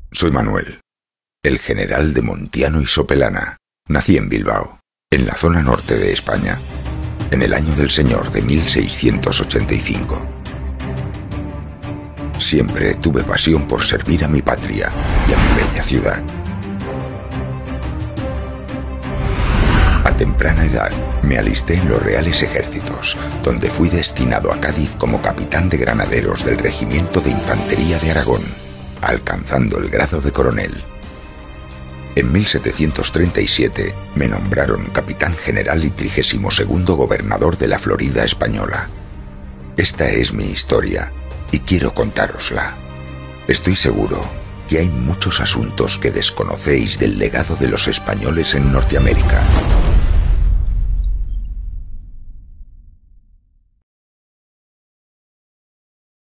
Soy Manuel, el general de Montiano y Sopelana. Nací en Bilbao, en la zona norte de España, en el año del Señor de 1685. Siempre tuve pasión por servir a mi patria y a mi bella ciudad. A temprana edad me alisté en los Reales Ejércitos, donde fui destinado a Cádiz como capitán de granaderos del Regimiento de Infantería de Aragón, alcanzando el grado de coronel. En 1737 me nombraron capitán general y 32º gobernador de la Florida española. Esta es mi historia y quiero contárosla. Estoy seguro que hay muchos asuntos que desconocéis del legado de los españoles en Norteamérica.